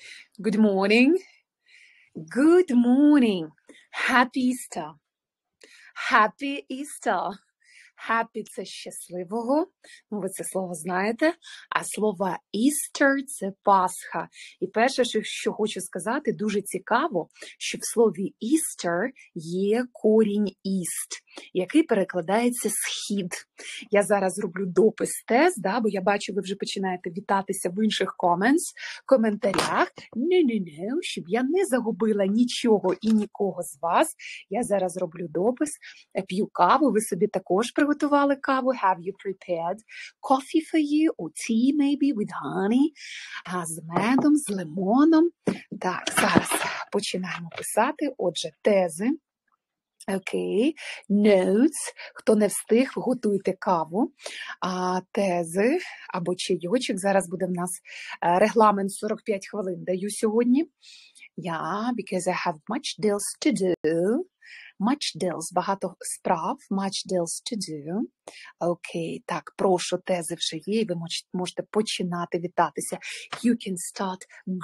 Good morning. Good morning. Happy Easter. Happy Easter. Happy – це щасливого, ви це слово знаєте, а слово Easter – це Пасха. І перше, що хочу сказати, дуже цікаво, що в слові Easter є корінь East, який перекладається «схід». Я зараз роблю допис-тест, бо я бачу, ви вже починаєте вітатися в інших коментарях. Щоб я не загубила нічого і нікого з вас, я зараз роблю допис, п'ю каву, ви собі також приготували каву. Have you prepared coffee for you? Or tea maybe with honey? З медом, з лимоном. Так, зараз починаємо писати. Отже, тези. Окей. Notes. Хто не встиг, готуйте каву. Тези або чайочок. Зараз буде в нас регламент 45 хвилин. Даю сьогодні. Because I have much deals to do. Much deals, багато справ, much deals to do. Окей, так, прошу, тези вже є, і ви можете починати вітатися. You can start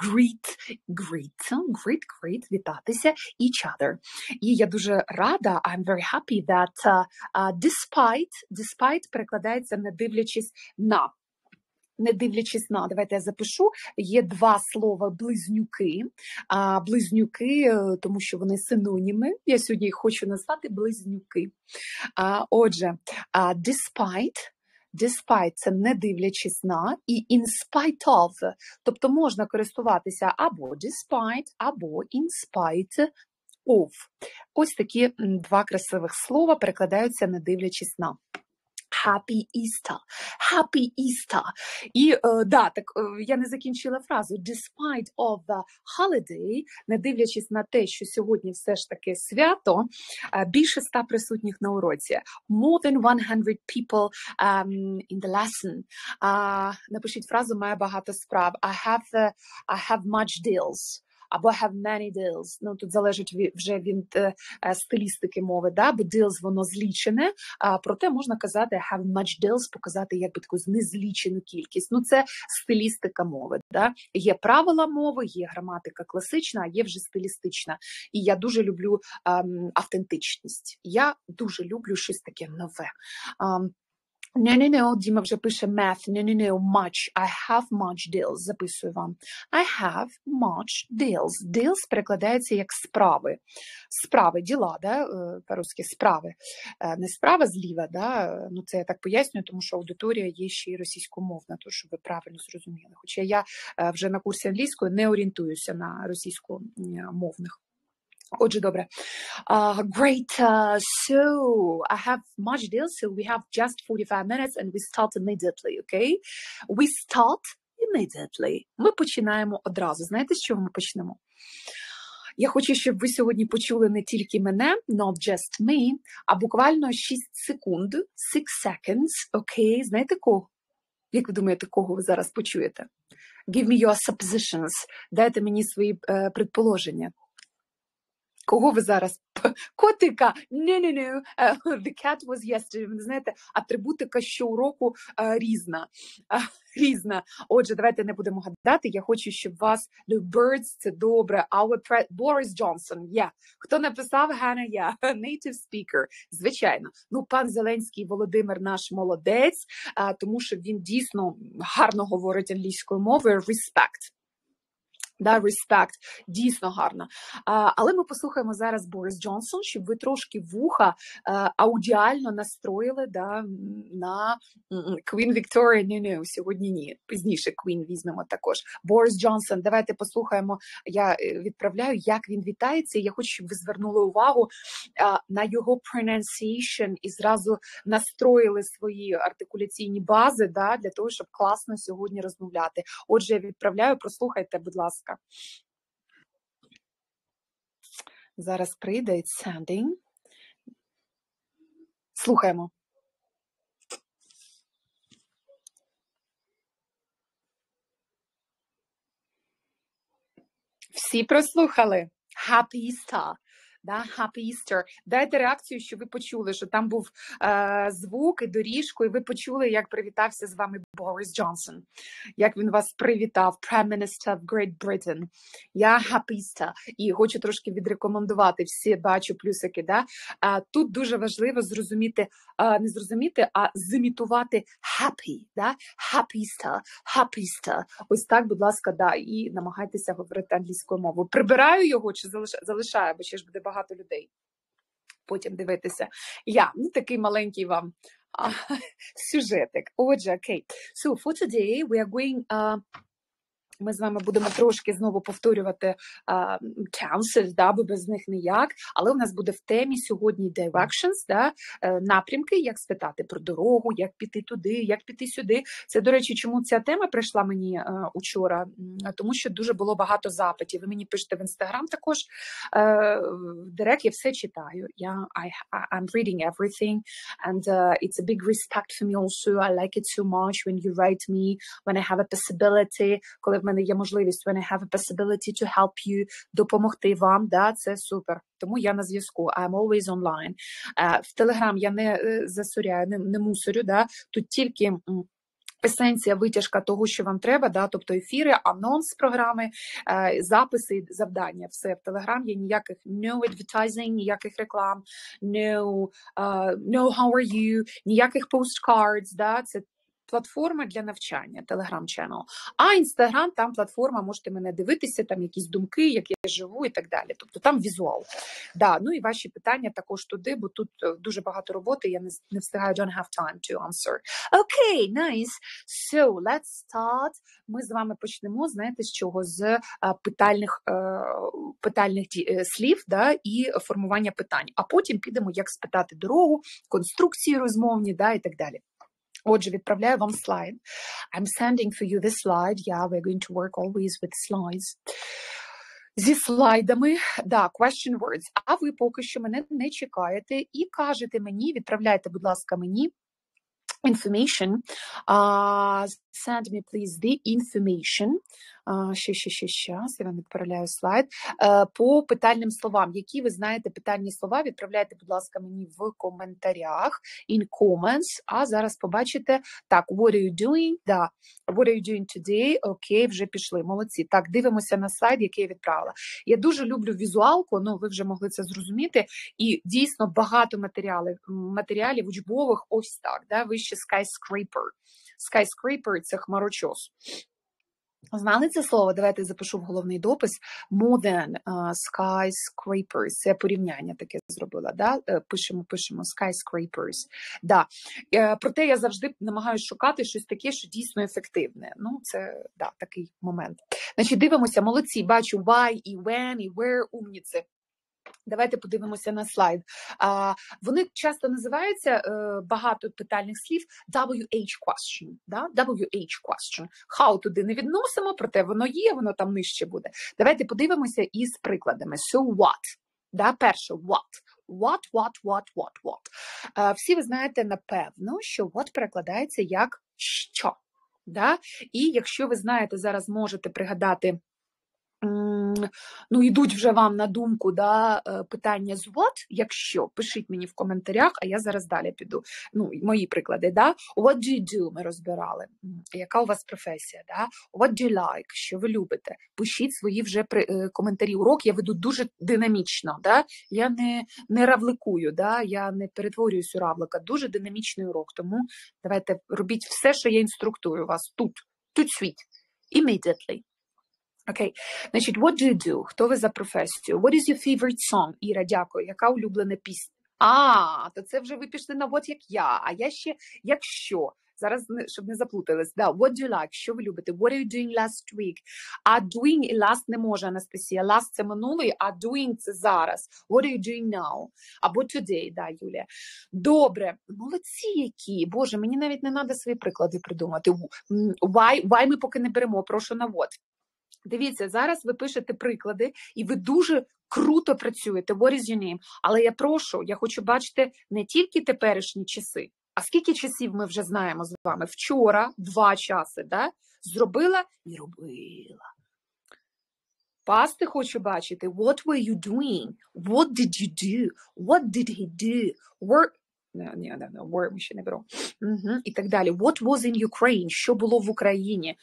greet, вітатися each other. І я дуже рада, I'm very happy that despite перекладається не дивлячись на. Не дивлячись на, давайте я запишу, є два слова близнюки. Близнюки, тому що вони синоніми. Я сьогодні їх хочу назвати близнюки. Отже, despite – це не дивлячись на, і in spite of, тобто можна користуватися або despite, або in spite of. Ось такі два красивих слова перекладаються не дивлячись на. Happy Easter. Happy Easter. І, я не закінчила фразу. Despite of the holiday, не дивлячись на те, що сьогодні все ж таки свято, більше 100 присутніх на уроці. More than 100 people in the lesson. Напишіть фразу «Має багато справ». I have much deals. Або have many deals. Тут залежить вже від стилістики мови, бо deals воно злічене, проте можна казати have much deals, показати якби таку незлічену кількість. Це стилістика мови. Є правила мови, є граматика класична, а є вже стилістична. І я дуже люблю автентичність. Я дуже люблю щось таке нове. Діма вже пише math. Much. I have much deals. Записую вам. I have much deals. Deals перекладається як справи. Справи, діла, по-русски справи. Не справа зліва, це я так пояснюю, тому що аудиторія є ще й російськомовна, то щоб ви правильно зрозуміли. Хоча я вже на курсі англійської не орієнтуюся на російськомовних. Отже, добре. Great. So, I have much deals, so we have just 45 minutes and we start immediately, okay? We start immediately. Ми починаємо одразу. Знаєте, з чого ми почнемо? Я хочу, щоб ви сьогодні почули не тільки мене, not just me, а буквально 6 секунд, 6 seconds, окей? Знаєте кого? Як ви думаєте, кого ви зараз почуєте? Give me your suppositions. Дайте мені свої предположення. Кого ви зараз? Котика! No. The cat was yesterday. Ви знаєте, атрибутика щоуроку різна. Різна. Отже, давайте не будемо гадати. Я хочу, щоб вас... Birds – це добре. Boris Johnson. Yeah. Хто написав? Hannah, native speaker. Звичайно. Пан Зеленський Володимир наш молодець, тому що він дійсно гарно говорить англійською мовою. Respect. Respect, дійсно гарно. Але ми послухаємо зараз Борис Джонсон, щоб ви трошки вуха аудіально настроїли на Queen Victoria. Сьогодні ні, пізніше Queen візьмемо також. Борис Джонсон, давайте послухаємо, я відправляю, як він вітається, і я хочу, щоб ви звернули увагу на його pronunciation і зразу настроїли свої артикуляційні бази, для того, щоб класно сьогодні розмовляти. Отже, я відправляю, прослухайте, будь ласка. Зараз прийде, it's sending. Слухаємо. Всі прослухали? Happy Easter. да, Happy Easter. Дайте реакцію, що ви почули, що там був звук і доріжку, і ви почули, як привітався з вами Борис Джонсон, як він вас привітав, Prime Minister of Great Britain. Я Happy Easter. І хочу трошки відрекомендувати, всі бачу плюсики, да? Тут дуже важливо зрозуміти, не зрозуміти, а зімітувати happy, да? Happy Easter, Happy Easter. Ось так, будь ласка, да, і намагайтеся говорити англійською мовою. Прибираю його чи залишаю, бо ще ж буде багато людей потім дивитися. Такий маленький вам сюжетик. Отже, окей. So, for today we are going... Ми з вами будемо трошки знову повторювати tenses, да, бо без них ніяк, але у нас буде в темі сьогодні directions, да, напрямки, як спитати про дорогу, як піти туди, як піти сюди. Це, до речі, чому ця тема прийшла мені учора? Тому що дуже було багато запитів. Ви мені пишете в Instagram також. В Директ я все читаю. I'm reading everything, and it's a big respect for me also. I like it so much when you write me, when I have a possibility, коли в мене є можливість, when I have a possibility to help you, допомогти вам, да, це супер. Тому я на зв'язку, I'm always online. В Телеграм я не засоряю, не мусорю, да, тут тільки есенція, витяжка того, що вам треба, да, тобто ефіри, анонс програми, записи, завдання, все в Телеграм є, ніяких no advertising, ніяких реклам, no how are you, ніяких postcards, да, це платформа для навчання, Telegram-channel. А Instagram, там платформа, можете мене дивитися, там якісь думки, як я живу і так далі. Тобто там візуал. Да, ну і ваші питання також туди, бо тут дуже багато роботи, я не встигаю, don't have time to answer. Okay, nice. So, let's start. Ми з вами почнемо, знаєте, з чого? З питальних слів, да, і формування питань. А потім підемо, як спитати дорогу, конструкції розмовні, да, і так далі. Отже, відправляю вам слайд. I'm sending for you this slide. Yeah, we're going to work always with slides. Зі слайдами, да, question words. А ви поки що мене не чекаєте і кажете мені, відправляйте, будь ласка, мені information. Send me, please, the information. Щас, я вам відправляю слайд. По питальним словам. Які ви знаєте питальні слова, відправляйте, будь ласка, мені в коментарях, in comments. А зараз побачите, так, what are you doing? Да, what are you doing today? Окей, вже пішли, молодці. Так, дивимося на слайд, який я відправила. Я дуже люблю візуалку, ну, ви вже могли це зрозуміти, і дійсно багато матеріалів учбових ось так, да, вище skyscraper. Skyscraper – це хмарочос. Знали це слово? Давайте запишу в головний допис. More than skyscrapers. Це порівняння таке зробила. Да? Пишемо skyscrapers. Да. Проте я завжди намагаюся шукати щось таке, що дійсно ефективне. Ну, це да, такий момент. Значить, дивимося, молодці. Бачу why, і when, і where, умніці. Давайте подивимося на слайд. Вони часто називаються, багато питальних слів, WH question. Да? WH question. How туди не відносимо, проте воно є, воно там нижче буде. Давайте подивимося із прикладами. So what? Да? Перше, what? What? Всі ви знаєте, напевно, що what перекладається як що. Да? І якщо ви знаєте, зараз можете пригадати, ну, йдуть вже вам на думку, да, питання з what, якщо, пишіть мені в коментарях, а я зараз далі піду. Ну, мої приклади, да. What do you do, ми розбирали. Яка у вас професія, да. What do you like, що ви любите. Пишіть свої вже коментарі. Урок я веду дуже динамічно, да. Я не равликую, да, я не перетворююсь у равлика. Дуже динамічний урок, тому давайте робіть все, що я інструктую вас тут світ. Immediately. Окей, значить, what do you do? Хто ви за професію? What is your favorite song? Іра, дякую. Яка улюблена пісня? То це вже ви пішли на what, як я. А я ще, якщо. Зараз, щоб не заплутались. Да, what do you like? Що ви любите? What are you doing last week? А doing і last не може, Анастасія. Last – це минулий, а doing – це зараз. What are you doing now? Або today, да, Юлія. Добре. Молодці які. Боже, мені навіть не треба свої приклади придумати. Why ми поки не беремо, прошу на what. Дивіться, зараз ви пишете приклади, і ви дуже круто працюєте. What is your name? Але я хочу бачити не тільки теперішні часи, а скільки часів ми вже знаємо з вами. Вчора 2 часи, да? Зробила і робила. Пасти хочу бачити. What were you doing? What did you do? What did he do? Were ми ще не беремо. І так далі. What was in Ukraine? Що було в Україні?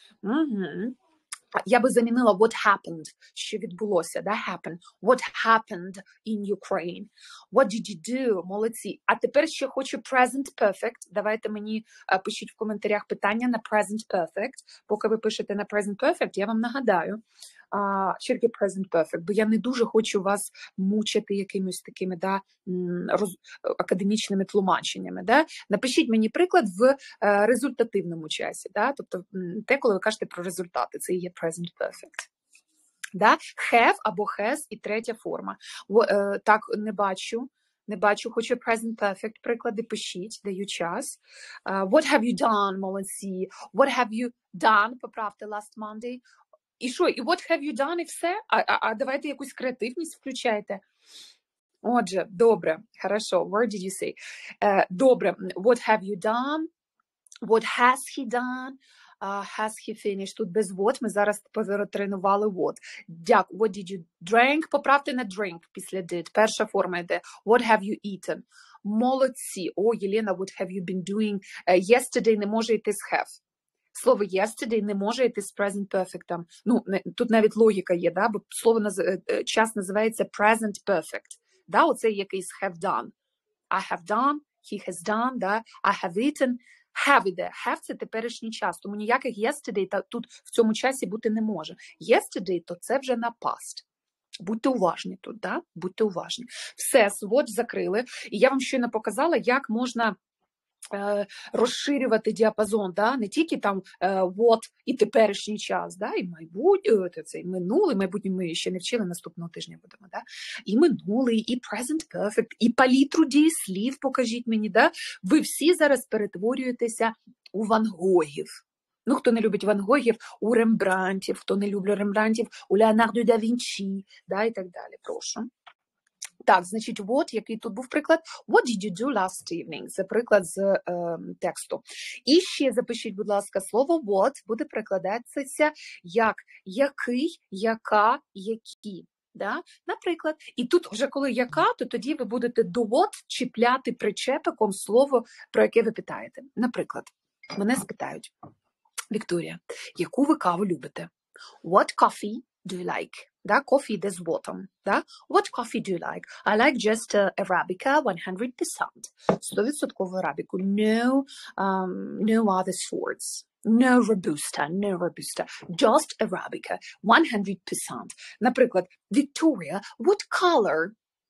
Я би замінила what happened, що відбулося, да, happened. What happened in Ukraine? What did you do? Молодці. А тепер ще хочу present perfect. Давайте мені пишіть в коментарях питання на present perfect. Поки ви пишете на present perfect, я вам нагадаю, тільки present perfect, бо я не дуже хочу вас мучити якимось такими, да, академічними тлумаченнями. Да? Напишіть мені приклад в результативному часі, да? Тобто те, коли ви кажете про результати, це і є present perfect. Да? Have або has і третя форма. Так, не бачу, хочу present perfect приклади, пишіть, даю час. What have you done, молодці? What have you done, поправте, last Monday? І що, і what have you done, і все? А давайте якусь креативність включайте. Отже, добре, хорошо, where did you say? Добре, what have you done? What has he done? Has he finished? Тут без what, ми зараз перетренували what. Дякую, what did you drink? Поправте на drink після did. Перша форма йде. What have you eaten? Молодці. О, Єлена, what have you been doing? Yesterday не може йти з have. Слово yesterday не може йти з present perfect. Ну, тут навіть логіка є, да? Бо слово час називається present perfect. Да? Оце якийсь have done. I have done, he has done, да? I have eaten. Have іде. Have – це теперішній час. Тому ніяких yesterday тут в цьому часі бути не може. Yesterday – то це вже на past. Будьте уважні тут, да? Будьте уважні. Все, сводч закрили. І я вам щойно показала, як можна розширювати діапазон, да? Не тільки там what і теперішній час, да? І майбутнє, це минулий, майбутнє ми ще не вчили, наступного тижня будемо, да? І минулий, і present perfect, і палітру дієслів покажіть мені, да? Ви всі зараз перетворюєтеся у Ван Гогів. Ну, хто не любить Ван Гогів, у Рембрандтів, хто не любить Рембрандтів, у Леонардо да Вінчі, да? І так далі, прошу. Так, значить, what, який тут був приклад? What did you do last evening? Це приклад з тексту. І ще запишіть, будь ласка, слово what буде перекладатися як який, яка, які. Да? Наприклад, і тут вже коли яка, то тоді ви будете до what чіпляти причепиком слово, про яке ви питаєте. Наприклад, мене спитають, Вікторія, яку ви каву любите? What coffee do you like? Да, coffee йде з bottom. Да? What coffee do you like? I like just Arabica 100%. 100% арабіку. No other sorts. No Robusta. Just Arabica 100%. Наприклад, Victoria, what color?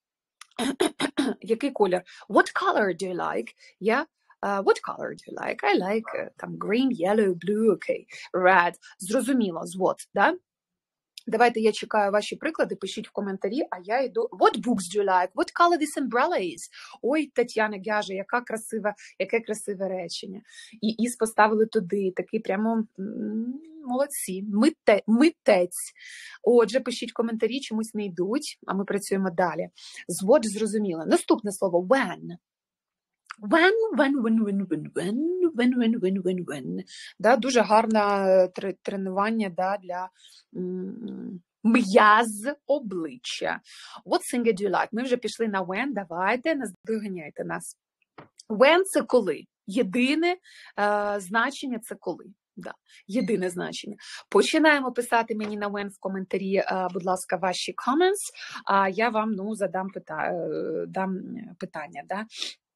Який колір? What color do you like? Yeah? What color do you like? I like там green, yellow, blue, okay, red. Зрозуміло, з what, да? Давайте я чекаю ваші приклади, пишіть в коментарі, а я йду. What books do you like? What color this umbrella is? Ой, Тетяна Гяже, яке красиве речення. І поставили туди, такий прямо молодці, митець. Отже, пишіть в коментарі, чомусь не йдуть, а ми працюємо далі. З what зрозуміло. Наступне слово when. When. Да, дуже гарне тренування, да, для м'яз обличчя. What singer do you like? Ми вже пішли на when, давайте, наздоганяйте нас. When – це коли. Єдине значення – це коли. Да, єдине значення. Починаємо писати мені на when в коментарі, будь ласка, ваші comments, а я вам задам питання. Да?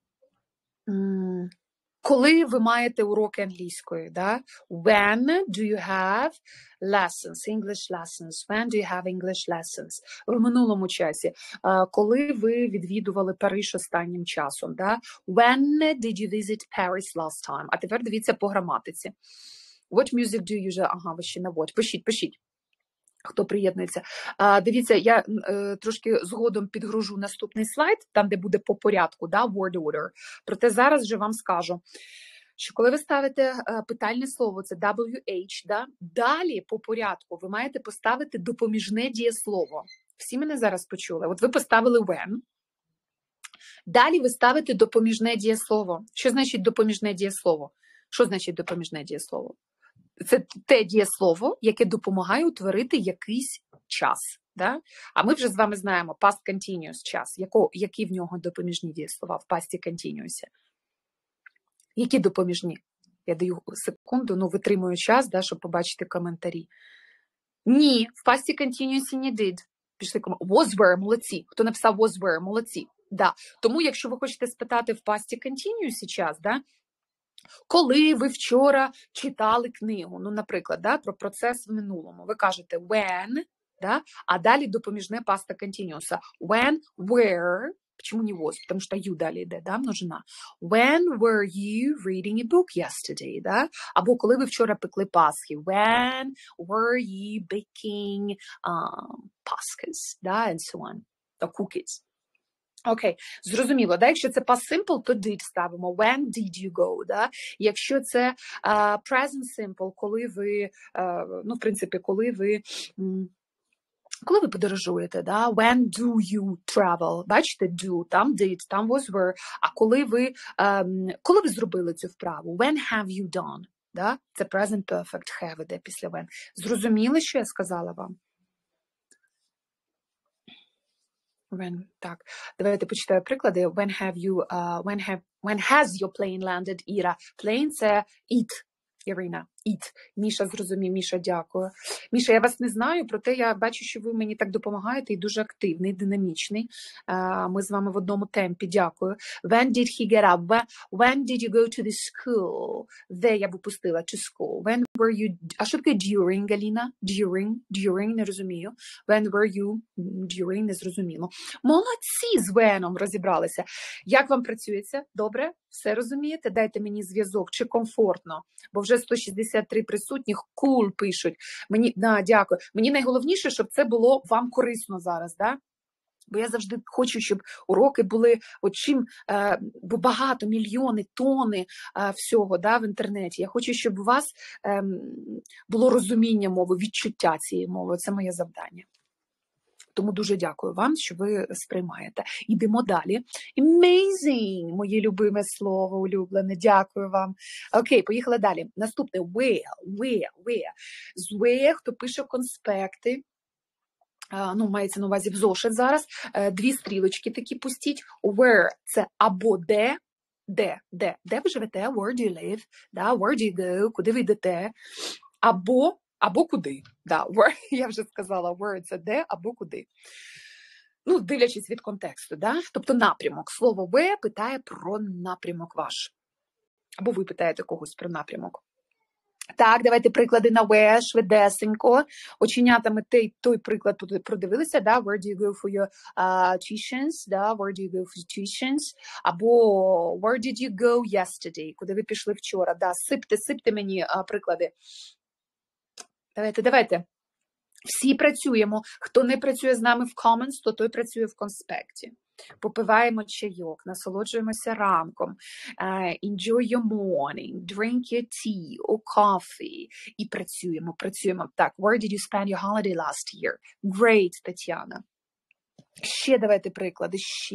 Коли ви маєте уроки англійської, да? When do you have lessons, English lessons? When do you have English lessons? В минулому часі. Коли ви відвідували Париж останнім часом, да? When did you visit Paris last time? А тепер дивіться по граматиці. What music do you usually... Ага, ви ще на what. Пишіть. Хто приєднується. Дивіться, я трошки згодом підгружу наступний слайд, там, де буде по порядку, да, word order. Проте зараз вже вам скажу, що коли ви ставите питальне слово, це WH, да, далі по порядку ви маєте поставити допоміжне дієслово. Всі мене зараз почули? От ви поставили when. Далі ви ставите допоміжне дієслово. Що значить допоміжне дієслово? Що значить допоміжне дієслово? Це те дієслово, яке допомагає утворити якийсь час. Да? А ми вже з вами знаємо past continuous час. Які в нього допоміжні дієслова в past continuous? Які допоміжні? Я даю секунду, витримую час, да, щоб побачити коментарі. Ні, в past continuous не did. Пішли коментарі. Was were, молодці. Хто написав was were, молодці. Да. Тому, якщо ви хочете спитати в past continuous час, да, коли ви вчора читали книгу, наприклад, да, про процес в минулому, ви кажете when, да, а далі допоміжне past continuous. When, were, почему не was? Потому что you далі йде, да, множина. When were you reading a book yesterday, да? Або коли ви вчора пекли пасхи. When were you baking paskas, да, and so on, or cookies. Окей, зрозуміло, да? Якщо це past simple, то did ставимо. When did you go, да? Якщо це present simple, коли ви, в принципі, коли ви подорожуєте, да? When do you travel? Бачите, do, там did, там was were. А коли ви зробили цю вправу? When have you done? Да? Це present perfect have іде після when. Зрозуміли, що я сказала вам? When, так, давайте почитаю приклади. When has your plane landed, Іра? Plane – це it, Ірина, it. Міша зрозумів, Міша, дякую. Міша, я вас не знаю, проте я бачу, що ви мені так допомагаєте і дуже активний, динамічний. Ми з вами в одному темпі, дякую. When did he get up? When did you go to the school? Де я б упустила? To school. When were you... А що таке during, Аліна? During, не розумію. When were you? During, не зрозуміло. Молодці, з when'ом розібралися. Як вам працюється? Добре? Все розумієте? Дайте мені зв'язок, чи комфортно. Бо вже 163 присутніх cool пишуть. Дякую. Мені найголовніше, щоб це було вам корисно зараз, да? Бо я завжди хочу, щоб уроки були бо багато, мільйони, тони всього, да, в інтернеті. Я хочу, щоб у вас було розуміння мови, відчуття цієї мови. Це моє завдання. Тому дуже дякую вам, що ви сприймаєте. Ідемо далі. Amazing, моє любиме слово, улюблене. Дякую вам. Окей, поїхали далі. Наступне. Where. З where, хто пише конспекти, мається на увазі в зошит зараз, дві стрілочки такі пустіть. Where – це або де ви живете, where do you live, да? Where do you go, куди ви йдете, або куди. Да, where, я вже сказала, where – це де, або куди. Дивлячись від контексту, да? Тобто напрямок. Слово where питає про напрямок ваш. Або ви питаєте когось про напрямок. Так, давайте приклади на where, швидесенько. Оченятами той приклад продивилися, да? Where do you go for your tuitions, да? Where do you go for tuitions? Або where did you go yesterday? Куди ви пішли вчора? Да? Сипте мені приклади. Давайте. Всі працюємо. Хто не працює з нами в comments, то той працює в конспекті. Попиваємо чайок, насолоджуємося ранком. Enjoy your morning, drink your tea or coffee. І працюємо. Так, where did you spend your holiday last year? Great, Тетяна. Ще давайте приклади.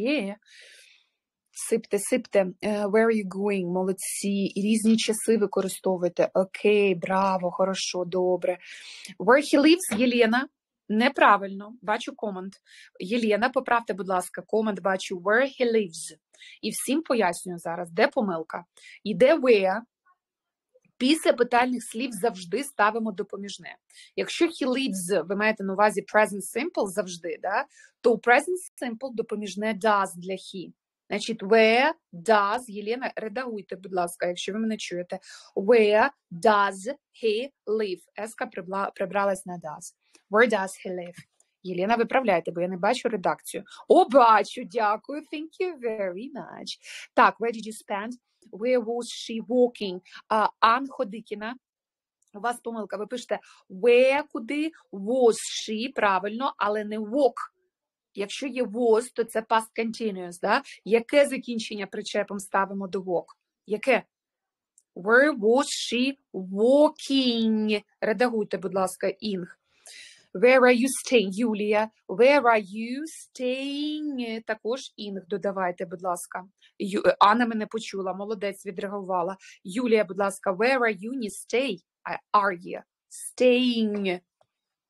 Сипте. Where are you going? Молодці. І різні часи використовуйте. Окей, браво, хорошо, добре. Where he lives, Єлена. Неправильно. Бачу комент. Єлена, поправте, будь ласка, комент бачу. Where he lives. І всім пояснюю зараз, де помилка. Іде where. Після питальних слів завжди ставимо допоміжне. Якщо he lives, ви маєте на увазі present simple завжди, да? То у present simple допоміжне does для he. Значить, where does, Єлена, редагуйте, будь ласка, якщо ви мене чуєте. Where does he live? Еска прибралась на does. Where does he live? Єлена, виправляйте, бо я не бачу редакцію. Бачу, дякую. Thank you very much. Так, where did you spend? Where was she walking? Ан Ходикіна. У вас помилка, ви пишете where, куди, was she, правильно, але не walk. Якщо є was, то це past continuous, да? Яке закінчення причепом ставимо до walk? Яке? Where was she walking? Редагуйте, будь ласка, інг. Where are you staying, Юлія? Where are you staying? Також інг додавайте, будь ласка. Анна мене почула, молодець, відреагувала. Юлія, будь ласка, where are you? Не stay, а are you? Staying.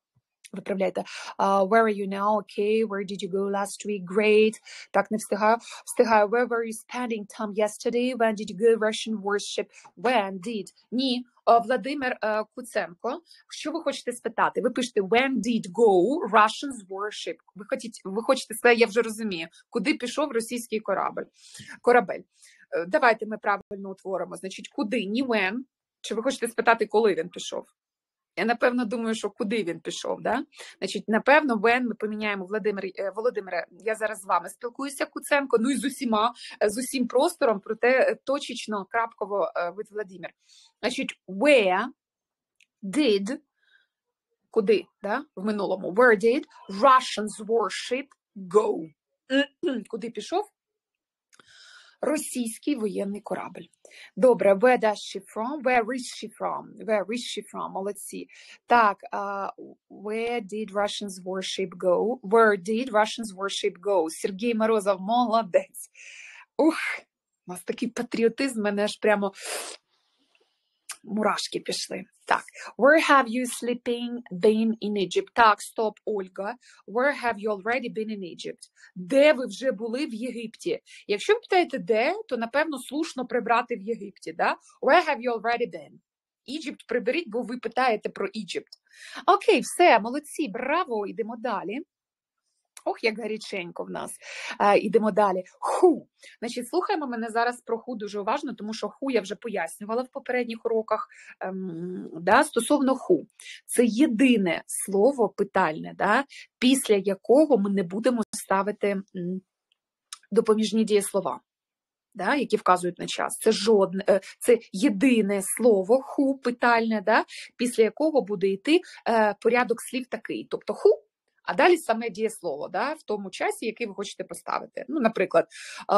Виправляйте. Where are you now? Okay. Where did you go last week? Great. Так, не встигаю. Встигаю. Where were you spending time yesterday? When did you go Russian worship? When did? Ні. Владимир Куценко. Що ви хочете спитати? Ви пишете when did go Russians worship? Ви хочете сказати, я вже розумію, куди пішов російський корабель. Давайте ми правильно утворимо. Значить, куди? Ні when. Чи ви хочете спитати, коли він пішов? Я, напевно, думаю, що куди він пішов, да? Значить, напевно, when ми поміняємо Володимире, я зараз з вами спілкуюся, Куценко, ну і з усім простором, проте точечно, крапково від Владимир. Значить, where did, куди, да? В минулому, where did Russians worship go? Куди пішов? Російський воєнний корабель. Добре, where does she from? Where is she from? Where is she from? Молодці. Так, where did Russians worship go? Where did Russians worship go? Сергій Морозов, молодець. Ух, у нас такий патріотизм, мене аж прямо мурашки пішли. Так, where have you been in Egypt? Так, стоп, Ольга. Where have you already been in Egypt? Де ви вже були в Єгипті? Якщо ви питаєте де, то, напевно, слушно прибрати в Єгипті, да? Where have you already been? Egypt приберіть, бо ви питаєте про Egypt. Окей, все, молодці, браво, йдемо далі. Ох, як гаряченько в нас. Ідемо далі. Who. Значить, слухаємо мене зараз про who дуже уважно, тому що who я вже пояснювала в попередніх уроках. Да, стосовно who. Це єдине слово питальне, да, після якого ми не будемо ставити допоміжні дієслова, да, які вказують на час. Це єдине слово who питальне, да, після якого буде йти порядок слів такий. Тобто who, а далі саме дієслово, да, в тому часі, який ви хочете поставити. Ну, наприклад,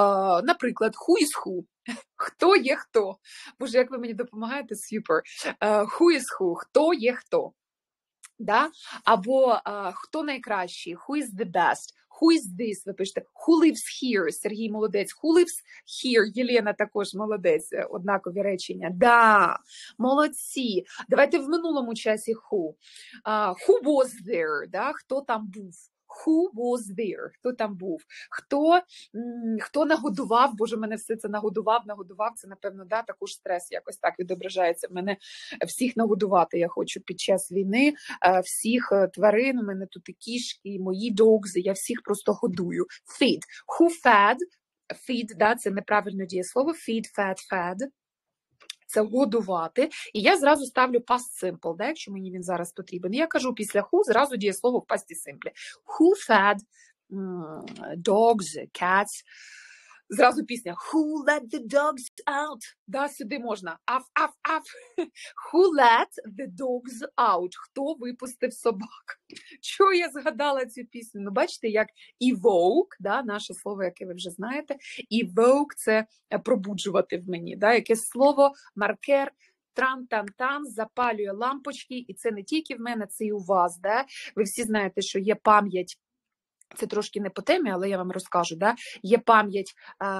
who is who? Хто є хто? Боже, як ви мені допомагаєте, супер. Who is who? Хто є хто? Да? Або хто найкращий? Who is the best? Who is this? Ви пишете. Who lives here? Сергій молодець. Who lives here? Єлена також молодець. Однакові речення. Да, молодці. Давайте в минулому часі who. Who was there? Да? Хто там був? Who was there? Хто там був? Хто нагодував? Боже, мене все це нагодував. Це, напевно, да, також стрес якось так відображається. Мене всіх нагодувати я хочу під час війни, всіх тварин, у мене тут і кішки, і мої dogs, я всіх просто годую. Feed. Who fed? Feed, да, це неправильне дієслово. Feed, fed. Це годувати. І я зразу ставлю past simple, да, якщо мені він зараз потрібен. Я кажу після who зразу дієслово в past simple. Who fed dogs, cats. Зразу пісня Who let the dogs out? Да, сюди можна. Аф. Who let the dogs out? Хто випустив собак? Чого я згадала цю пісню? Ну, бачите, як evoke, да, наше слово, яке ви вже знаєте. Evoke – це пробуджувати в мені. Да, якесь слово, маркер, тран-тан-тан, запалює лампочки. І це не тільки в мене, це і у вас. Да? Ви всі знаєте, що є пам'ять. Це трошки не по темі, але я вам розкажу, да? Є пам'ять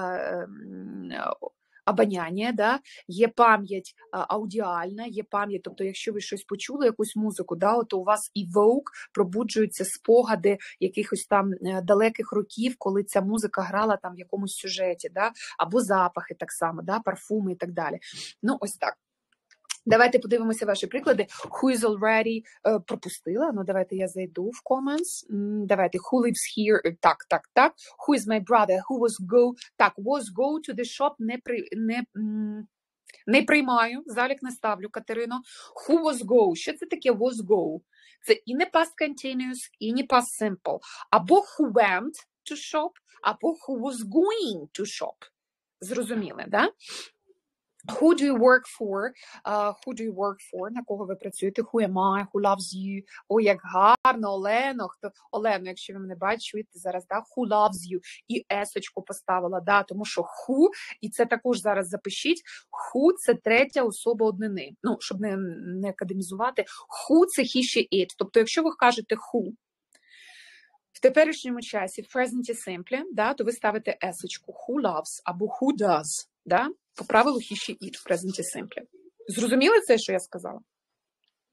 обоняння, да? Є пам'ять аудіальна, є пам'ять, тобто якщо ви щось почули, якусь музику, да, то у вас evoke, пробуджуються спогади якихось там далеких років, коли ця музика грала там в якомусь сюжеті, да? Або запахи так само, да? Парфуми і так далі. Ну, ось так. Давайте подивимося ваші приклади. Who is already пропустила. Ну, давайте я зайду в comments. Давайте. Who lives here? Так. Who is my brother? Who was go? Так, was go to the shop. Не приймаю. Залік не ставлю, Катерино. Who was go? Що це таке was go? Це і не past continuous, і не past simple. Або who went to shop, або who was going to shop. Зрозуміли, да? Who do you work for? Who do you work for? На кого ви працюєте? Who am I? Who loves you? О, як гарно, Олено. Олено, якщо ви мене бачите зараз, да? Who loves you? І есочку поставила, да? Тому що who, і це також зараз запишіть, who – це третя особа однини. Ну, щоб не академізувати. Who – це he, she, it. Тобто, якщо ви кажете who, в теперішньому часі, в present simple, да, то ви ставите есочку who loves або who does, да? По правилу he, she, it в present simple. Зрозуміли це, що я сказала?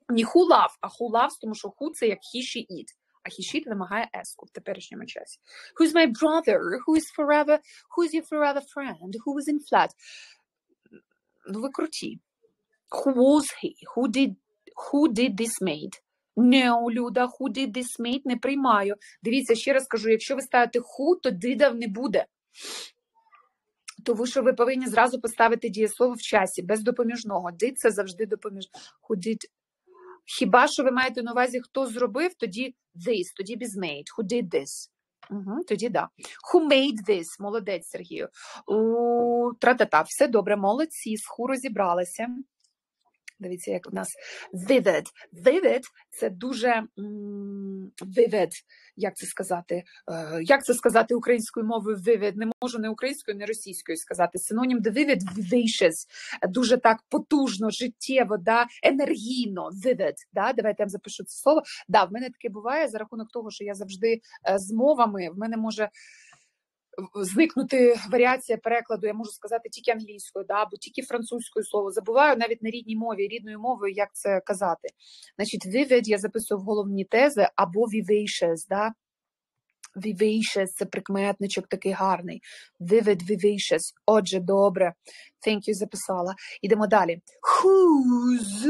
Не who love, а who loves, тому що who – це як he, she, it. А he, she вимагає еску в теперішньому часі. Who's my brother? Who's your forever friend? Who was in flat? Ну, ви круті. Who was he? Who did this made? No, Люда, who did this made? Не приймаю. Дивіться, ще раз кажу, якщо ви ставите who, то did не буде. Тому що ви повинні зразу поставити дієслово в часі, без допоміжного. Did – це завжди допоміжно. Who did... Хіба що ви маєте на увазі, хто зробив, тоді this, тоді без made. Who did this? Тоді да. Who made this? Молодець, Сергію. Тра-та-та. Все добре, молодці, з who розібралися. Дивіться, як у нас vivid. Vivid – це дуже vivid. Як це сказати? Як це сказати українською мовою vivid? Не можу не українською, не російською сказати. Синонім до vivid – vivacious. Дуже так потужно, життєво, да? Енергійно. Vivid. Да? Давайте я запишу це слово. Да, в мене таке буває за рахунок того, що я завжди з мовами. В мене може зникнути варіація перекладу, я можу сказати тільки англійською, да, або тільки французькою слово. Забуваю навіть на рідній мові, рідною мовою, як це казати. Значить, vivid я записую в головні тези, або vivacious, да. Vivacious – це прикметничок такий гарний. Vivid, vivacious. Отже, добре. Thank you, записала. Ідемо далі. Whose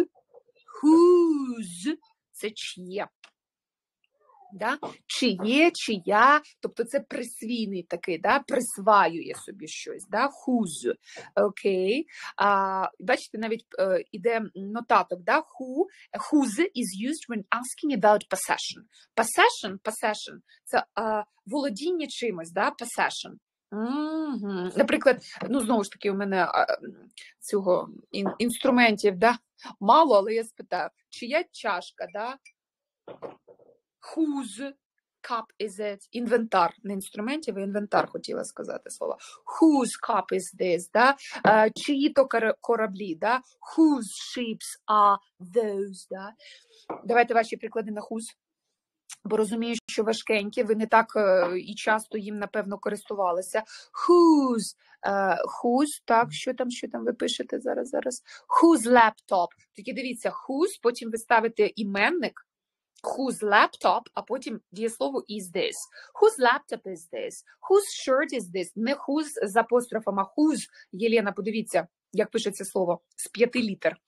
– це чиє. Да? Чиє, чия, тобто це присвійний такий, да? Присваює собі щось, да? Whose, окей. Бачите, навіть іде нотаток, да? Whose is used when asking about possession. Possession – це володіння чимось, да? Possession. Наприклад, ну, знову ж таки, у мене цього інструментів, да? Мало, але я спитаю, чия чашка, да? Whose cup is it? Інвентар. Не інструментів, а інвентар хотіла сказати слово. Whose cup is this? Да? Чиї то кораблі? Да? Whose ships are those? Да? Давайте ваші приклади на whose. Бо розумію, що важкенькі, ви не так і часто їм, напевно, користувалися. Whose, так, що там ви пишете зараз? Whose laptop? Тільки дивіться, whose, потім ви ставите іменник, whose laptop, а потім дієслово is this. Whose laptop is this? Whose shirt is this? Не whose з апострофом, а whose. Єлена, подивіться, як пишеться слово з 5 літер.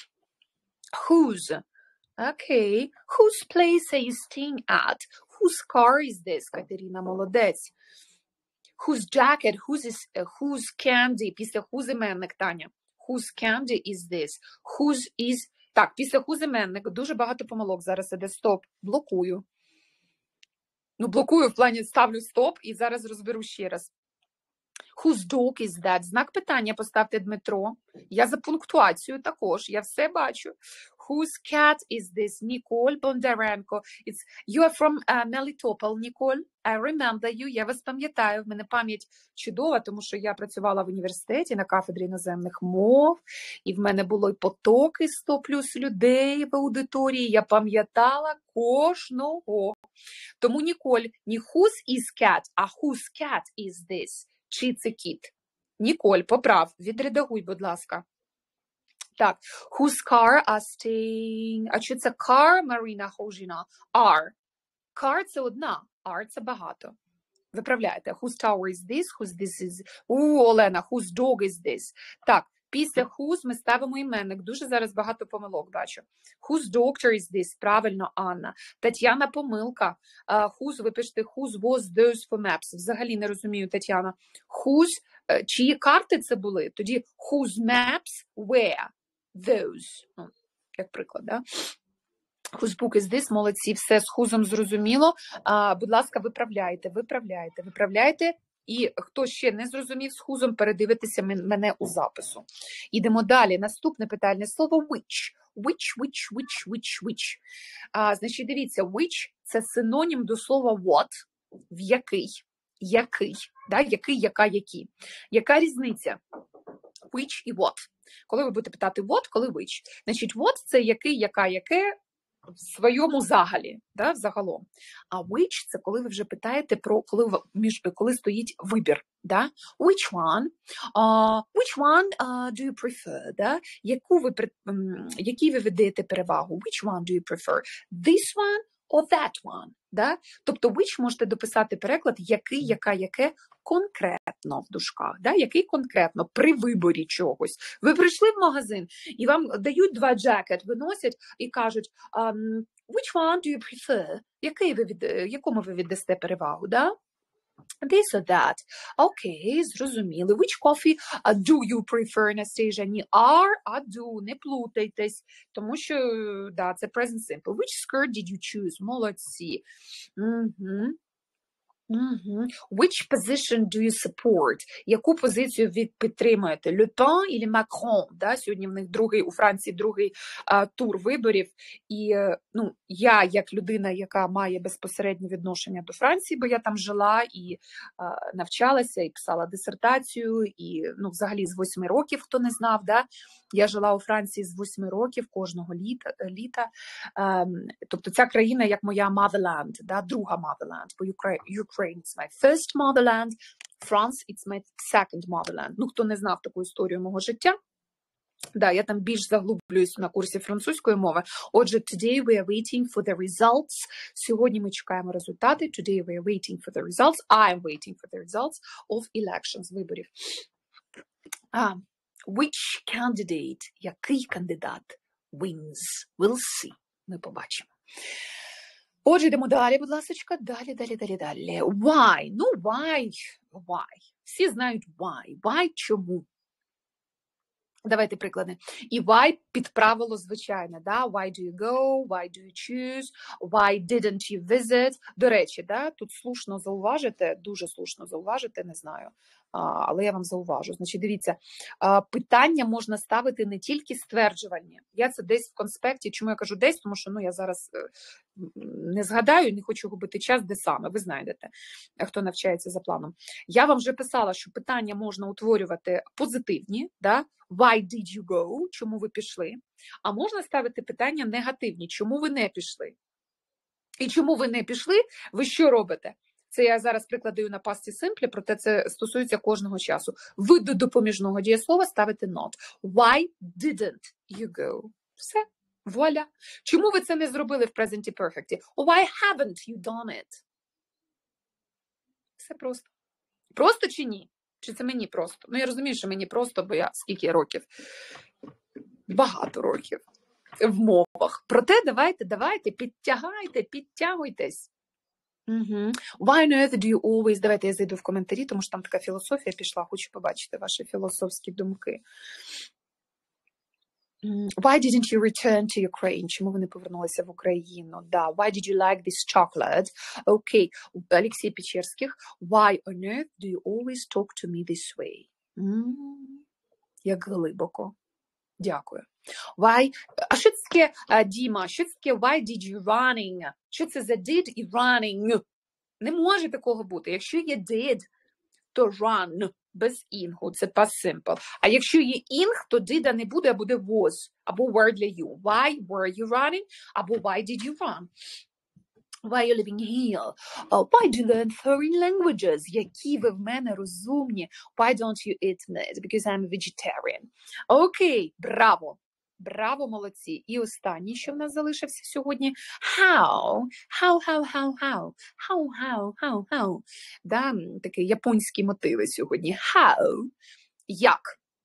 Whose. Окей. Whose place are you staying at? Whose car is this? Катерина, молодець. Whose jacket? Whose candy? Після whose іменник, Таня. Whose candy is this? Whose is... Так, після whose іменник дуже багато помилок зараз іде. Стоп. Блокую. Ну, блокую в плані ставлю стоп і зараз розберу ще раз. Whose dog is that? Знак питання поставте, Дмитро. Я за пунктуацію також. Я все бачу. Whose cat is this? Ніколь Бондаренко. You are from Melitopol, Ніколь. I remember you. Я вас пам'ятаю. В мене пам'ять чудова, тому що я працювала в університеті на кафедрі іноземних мов. І в мене було й потоки 100 плюс людей в аудиторії. Я пам'ятала кожного. Тому, Ніколь, не whose is cat, а whose cat is this? Чи це кіт? Ніколь, поправ, відредагуй, будь ласка. Так, whose car are staying... А чи це car, Марина Хожіна? Are. Car – це одна, are – це багато. Виправляєте. Whose tower is this? Whose this is... Олена, whose dog is this? Так, після whose ми ставимо іменник. Дуже зараз багато помилок бачу. Whose doctor is this? Правильно, Анна. Тетяна, помилка. Whose, ви пишете whose was those for maps. Взагалі не розумію, Тетяна. Whose, чиї карти це були? Тоді whose maps were those. Ну, як приклад, да? Whose book is this? Молодці, все з whose'ом зрозуміло. Будь ласка, виправляйте. І хто ще не зрозумів з whose'ом, передивитися мене у запису. Ідемо далі. Наступне питальне слово which. Which. Значить, дивіться, which – це синонім до слова what, в який. Да? Який, яка, які. Яка різниця? Which і what. Коли ви будете питати what, коли which. Значить, what – це який, яка, яке, в своєму загалі, да, взагалом. А which – це коли ви вже питаєте про, коли стоїть вибір. Да? Which one do you prefer? Да? Який ви віддаєте перевагу? Which one do you prefer? This one or that one? Да? Тобто which можете дописати переклад який, яка, яке конкретно в дужках. Да? Який конкретно при виборі чогось. Ви прийшли в магазин і вам дають 2 джекет, виносять і кажуть which one do you prefer? Якому ви віддасте перевагу? Да? This or that. Окей, зрозуміли. Which coffee do you prefer, Anastasia? Не are, а do. Не плутайтесь. Тому що, да, це present simple. Which skirt did you choose? Молодці. Which position do you support? Яку позицію ви підтримуєте? Le Pen или Macron? Да? Сьогодні в них у Франції другий тур виборів. І я, як людина, яка має безпосереднє відношення до Франції, бо я там жила і навчалася, і писала дисертацію, і взагалі з 8 років, хто не знав, да? Я жила у Франції з 8 років кожного літа. Тобто ця країна як моя motherland, да? Друга motherland, бо Ukraine is my first motherland, France it's my second motherland. Хто не знав таку історію мого життя, да, я там більш заглублююсь на курсі французької мови. Отже, today we are waiting for the results. Сьогодні ми чекаємо результати. Today we are waiting for the results. I am waiting for the results of elections, виборів. Which candidate, який кандидат wins? We'll see. Ми побачимо. Отже, йдемо далі, будь ласочка. Далі. Why? Why? Всі знають why. Why чому? Давайте приклади. І why під правило звичайне, да? Why do you go? Why do you choose? Why didn't you visit? До речі, да? Тут слушно зауважите, дуже слушно зауважите, не знаю, але я вам зауважу. Значить, дивіться, питання можна ставити не тільки стверджувальні. Я це десь в конспекті, чому я кажу десь, тому що я зараз не згадаю, не хочу губити час, де саме, ви знайдете, хто навчається за планом. Я вам вже писала, що питання можна утворювати позитивні, да? Why did you go? Чому ви пішли? А можна ставити питання негативні, чому ви не пішли? І чому ви не пішли, ви що робите? Це я зараз прикладаю на past simple, проте це стосується кожного часу. Ви до допоміжного дієслова ставите not. Why didn't you go? Все. Вуаля. Чому ви це не зробили в present perfect? Why haven't you done it? Все просто. Просто чи ні? Чи це мені просто? Я розумію, що мені просто, бо я скільки років? Багато років в мовах. Проте давайте, підтягуйтесь. Why on earth do you always... Давайте я зайду в коментарі, тому що там така філософія пішла. Хочу побачити ваші філософські думки. Why didn't you return to Ukraine? Чому ви не повернулися в Україну? Да. Why did you like this chocolate? Окей. Олексій Печерських. Why on earth do you always talk to me this way? Як глибоко. Дякую. Why? А що це таке, Діма? Що це таке why did you running? Що це за did і running? Не може такого бути. Якщо є did, то run. Без інгу, це past simple. А якщо є ing, то did не буде, а буде was, або were для you. Why were you running, або why did you run? Why are you living here? Why do you learn foreign languages? Які ви в мене розумні. Why don't you eat meat? Because I'm a vegetarian. Окей, браво. Браво, молодці. І останній, що в нас залишився сьогодні. How? Да, такі японські мотиви сьогодні. How? Як?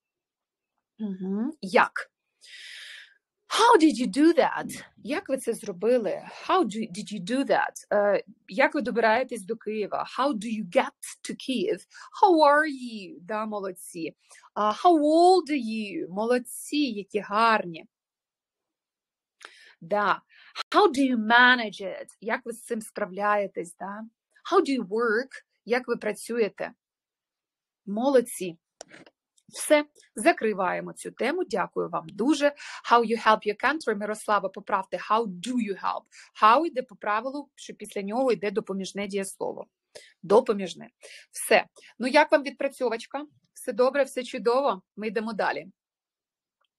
Як? How did you do that? Як ви це зробили? How did you do that? Як ви добираєтесь до Києва? How do you get to Kyiv? How are you? Да, молодці. How old are you? Молодці, які гарні. Да. How do you manage it? Як ви з цим справляєтесь? Да? How do you work? Як ви працюєте? Молодці. Все, закриваємо цю тему. Дякую вам дуже. How you help your country. Мирослава, поправте. How do you help? How йде по правилу, що після нього йде допоміжне дієслово. Допоміжне. Все. Як вам відпрацьовочка? Все добре, все чудово? Ми йдемо далі.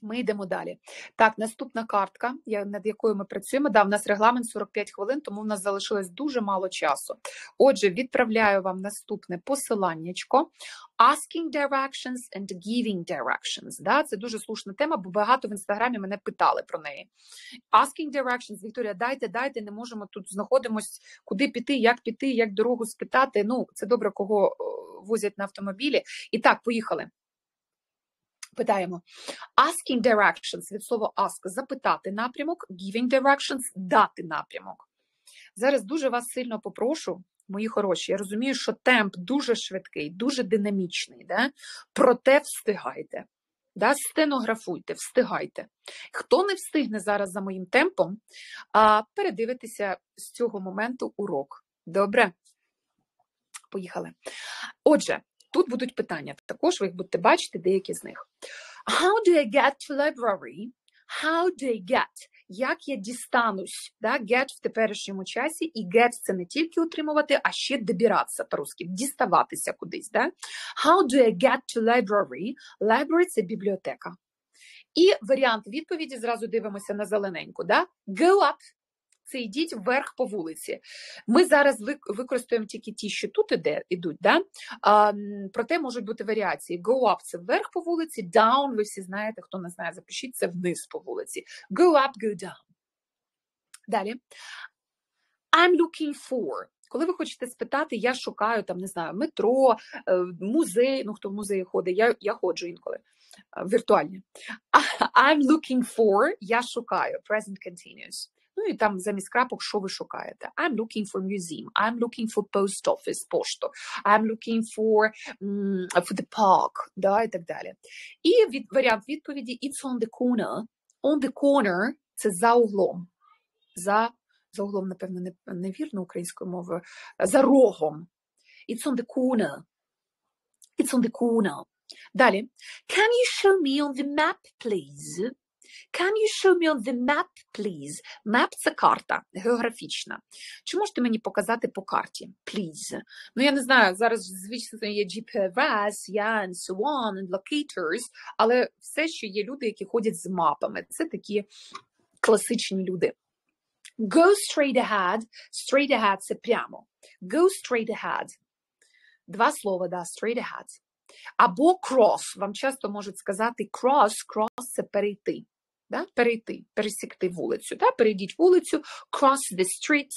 Ми йдемо далі. Так, наступна картка, над якою ми працюємо. Да, в нас регламент 45 хвилин, тому в нас залишилось дуже мало часу. Отже, відправляю вам наступне посиланнячко. Asking directions and giving directions. Да, це дуже слушна тема, бо багато в Інстаграмі мене питали про неї. Asking directions, Вікторія, дайте, не можемо тут знаходимось, куди піти, як дорогу спитати. Ну, це добре, кого возять на автомобілі. І так, поїхали. Питаємо. Asking directions, від слова ask – запитати напрямок, giving directions – дати напрямок. Зараз дуже вас сильно попрошу, мої хороші, я розумію, що темп дуже швидкий, дуже динамічний, да? Проте встигайте, да? Стенографуйте, встигайте. Хто не встигне зараз за моїм темпом, передивитися з цього моменту урок. Добре? Поїхали. Отже, тут будуть питання. Також ви їх будете бачити, деякі з них. How do I get to library? How do I get? Як я дістанусь? Да? Get в теперішньому часі. І get – це не тільки утримувати, а ще добиратися по-русски. Діставатися кудись. Да? How do I get to library? Library – це бібліотека. І варіант відповіді, зразу дивимося на зелененьку. Да? Go up. Це йдіть вверх по вулиці. Ми зараз використаємо тільки ті, що тут ідуть, да? Проте можуть бути варіації. Go up – це вверх по вулиці, down – ви всі знаєте, хто не знає, запишіть, це вниз по вулиці. Go up, go down. Далі. I'm looking for. Коли ви хочете спитати, я шукаю, там, не знаю, метро, музей, ну, хто в музеї ходить, я ходжу інколи, віртуальні. I'm looking for, я шукаю, present continuous. Ну і там замість крапок, що ви шукаєте. I'm looking for museum, I'm looking for post office, пошту, I'm looking for the park, да, і так далі. І варіант відповіді it's on the corner. On the corner – це за углом. За углом, напевно, невірно українською мовою. За рогом. It's on the corner. It's on the corner. Далі. Can you show me on the map, please? Can you show me on the map, please? Map – це карта географічна. Чи можете мені показати по карті? Please. Ну, я не знаю, зараз, звісно, є GPS, and so on, and locators, але все, що є люди, які ходять з мапами. Це такі класичні люди. Go straight ahead. Straight ahead – це прямо. Go straight ahead. Два слова, да, straight ahead. Або cross. Вам часто можуть сказати cross. Cross – це перейти. Да? Перейти, пересікти вулицю. Да? Перейдіть вулицю, cross the street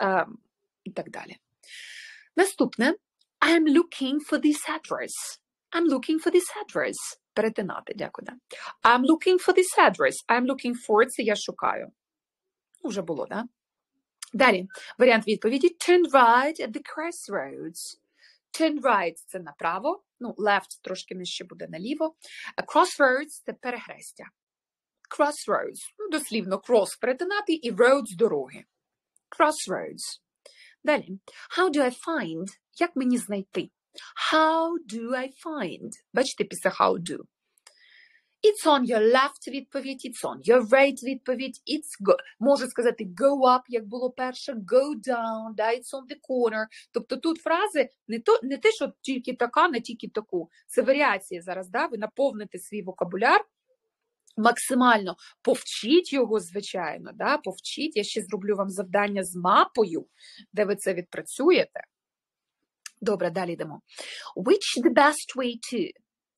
і так далі. Наступне. I'm looking for this address. I'm looking for this address. Перетинати, дякую. Да? I'm looking for this address. I'm looking for – це я шукаю. Уже було, да? Далі. Варіант відповіді. Turn right at the crossroads. Turn right – це направо. Ну, left трошки нижче буде наліво. Crossroads – це перехрестя. Crossroads. Ну, дослівно, cross – перетинати і roads – дороги. Crossroads. Далі. How do I find? Як мені знайти? How do I find? Бачите, після how do. It's on your left відповідь, it's on your right відповідь, it's go. Можу сказати go up, як було перше, go down, да, it's on the corner. Тобто тут фрази не те, що тільки така, не тільки таку. Це варіації зараз, да, ви наповните свій вокабуляр, максимально повчіть його, звичайно, да, повчіть. Я ще зроблю вам завдання з мапою, де ви це відпрацюєте. Добре, далі йдемо. Which the best way to?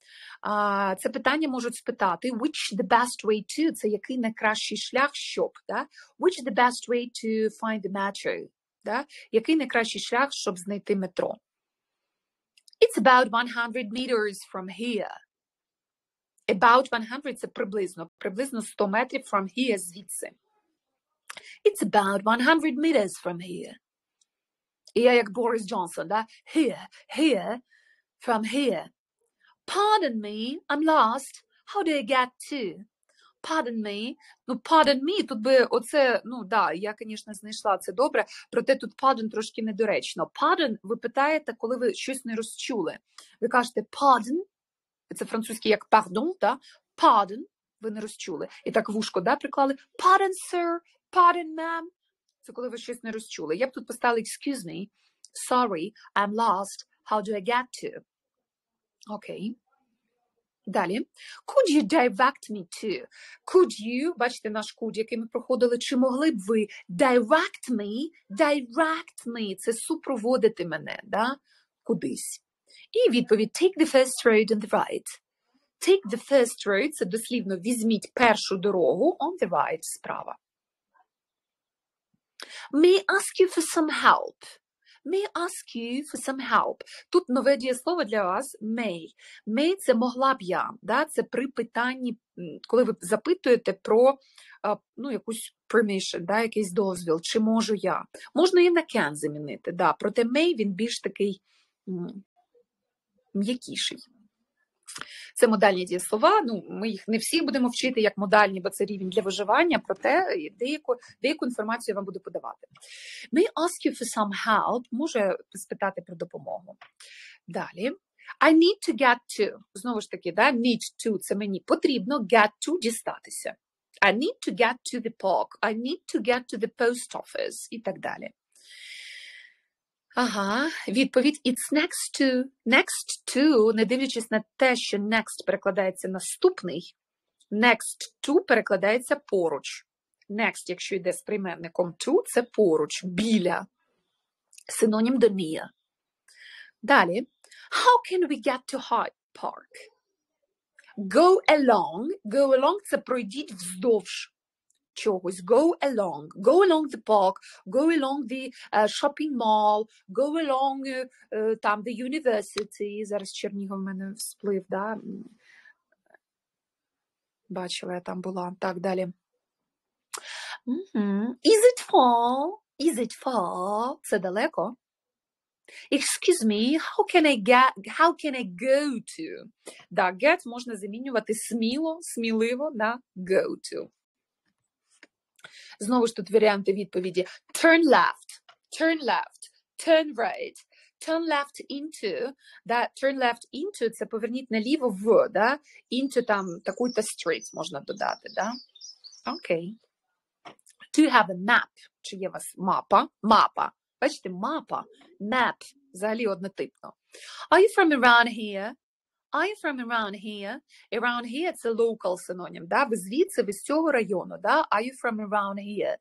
Це питання можуть спитати. Which the best way to? Це який найкращий шлях, щоб? Да? Which the best way to find the metro? Да? Який найкращий шлях, щоб знайти метро? It's about 100 meters from here. About 100 – це приблизно. Приблизно 100 метрів from here, звідси. It's about 100 meters from here. І я як Борис Джонсон, да? Here, from here. Pardon me, I'm lost. How do I get to? Pardon me. Ну, pardon me, тут би оце, ну, да, я, звісно, знайшла це добре, проте тут pardon трошки недоречно. Pardon ви питаєте, коли ви щось не розчули. Ви кажете pardon, це французький як pardon, да? Pardon, ви не розчули. І так вушко, да, приклали. Pardon, sir, pardon, ma'am. Це коли ви щось не розчули. Я б тут поставила excuse me, sorry, I'm lost. How do I get to? Окей. Далі. Could you direct me to? Could you, бачите наш could, який ми проходили, чи могли б ви direct me, це супроводити мене, да? Кудись. І відповідь, take the first road on the right. Take the first road, це дослівно візьміть першу дорогу, on the right, справа. May I ask you for some help? May I ask you for some help? Тут нове дієслово для вас may. May – це могла б я. Да? Це при питанні, коли ви запитуєте про якусь permission, да? Якийсь дозвіл, чи можу я. Можна і на can замінити, да? Проте may він більш такий м'якіший. Це модальні дієслова, ми їх не всі будемо вчити як модальні, бо це рівень для виживання, проте деяку інформацію я вам буду подавати. May I ask you for some help? Може спитати про допомогу. Далі. I need to get to. Знову ж таки, да? Need to – це мені потрібно, get to – дістатися. I need to get to the park. I need to get to the post office. І так далі. Ага, відповідь it's next to. Next to, не дивлячись на те, що next перекладається наступний, next to перекладається поруч. Next, якщо йде з прийменником to, це поруч, біля. Синонім до near. Далі. How can we get to Hyde Park? Go along. Go along – це пройдіть вздовж чогось. Go along the park, go along the shopping mall, go along там the university. Зараз Чернігов в мене всплив, да? Бачила, я там була. Так, далі. Is it far? Is it far? Це далеко. Excuse me, how can I go to? Да, get можна замінювати сміливо на go to. Знову ж тут варіанти відповіді. Turn left, turn right, turn left into. Да, turn left into – це поверніть наліво в, да? Into там таку-то street можна додати, да? Окей. Do you have a map? Чи є у вас мапа? Мапа. Бачите, мапа, map, взагалі однотипно. Are you from around here? Are you from around here? Around here – це local синонім, да? Ви звідси, ви з цього району, да? Are you from around here?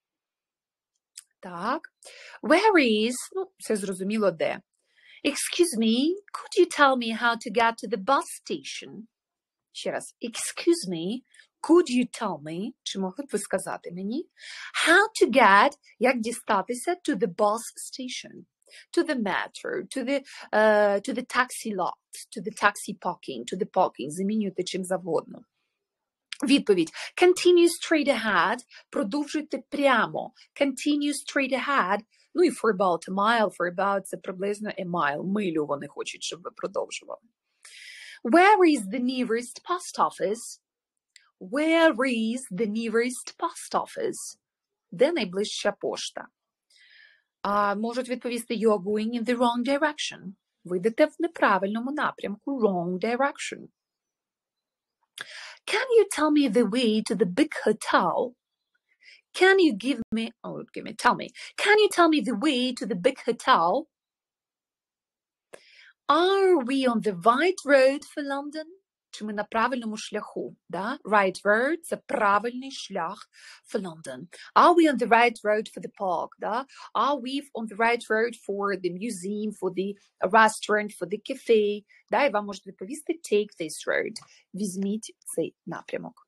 Так. Where is? Це зрозуміло де. Excuse me, could you tell me how to get to the bus station? Ще раз. Excuse me, could you tell me, чи могли б ви сказати мені, how to get, як дістатися to the bus station, to the metro, to the taxi lot, to the taxi parking, to the parking, замінюйте чим завгодно. Відповідь. Continue straight ahead, продовжуйте прямо. Continue straight ahead, і for about a mile, for about це приблизно a mile, милю вони хочуть, щоб ви продовжували. Where is the nearest post office? Where is the nearest post office? Де найближча пошта? Можуть відповісти, you are going in the wrong direction. Ви йдете в неправильному напрямку, wrong direction. Can you tell me the way to the big hotel? Can you tell me. Can you tell me the way to the big hotel? Are we on the right road for London? Чи ми на правильному шляху? Да? Right road – це правильний шлях for London. Are we on the right road for the park? Да? Are we on the right road for the museum, for the restaurant, for the cafe? Да? І вам можуть відповісти take this road. Візьміть цей напрямок.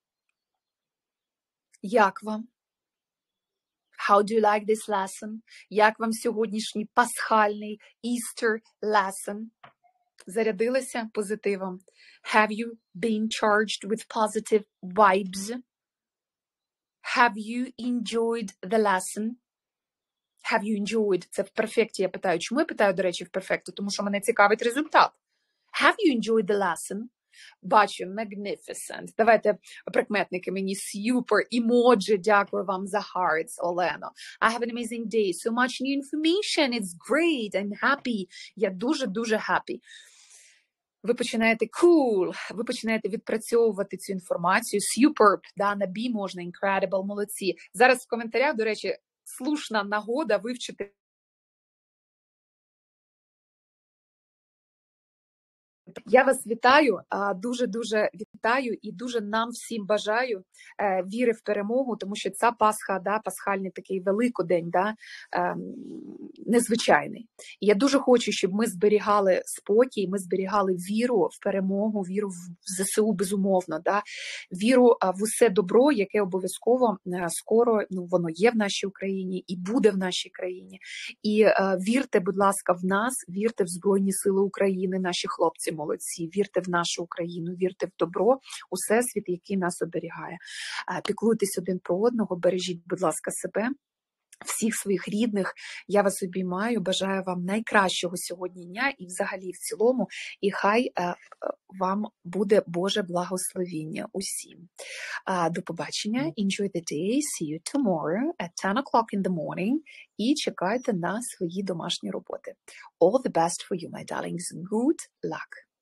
Як вам? How do you like this lesson? Як вам сьогоднішній пасхальний Easter lesson? Зарядилися позитивом? Have you been charged with positive vibes? Have you enjoyed the lesson? Have you enjoyed? Це в перфекті я питаю. Чому я питаю, до речі, в перфекті? Тому що мене цікавить результат. Have you enjoyed the lesson? Бачу, magnificent. Давайте прикметники мені super, emoji, дякую вам за hearts, Олено. I have an amazing day, so much new information, it's great, I'm happy. Я дуже-дуже happy. Ви починаєте cool, ви починаєте відпрацьовувати цю інформацію. Superb, да, на B можна, incredible, молодці. Зараз в коментарях, до речі, слушна нагода вивчити Я вас вітаю, дуже-дуже вітаю і дуже нам всім бажаю віри в перемогу, тому що ця Пасха, пасхальний такий Великодень, незвичайний. І я дуже хочу, щоб ми зберігали спокій, ми зберігали віру в перемогу, віру в ЗСУ, безумовно, віру в усе добро, яке обов'язково скоро, воно є в нашій Україні і буде в нашій країні. І вірте, будь ласка, в нас, вірте в Збройні Сили України, наші хлопці молодці, вірте в нашу Україну, вірте в добро, у всесвіт, який нас оберігає. Піклуйтесь один про одного, бережіть, будь ласка, себе, всіх своїх рідних. Я вас обіймаю, бажаю вам найкращого сьогодні дня і взагалі в цілому, і хай вам буде Боже благословіння усім. До побачення, enjoy the day, see you tomorrow at 10 o'clock in the morning і чекайте на свої домашні роботи. All the best for you, my darlings. Good luck.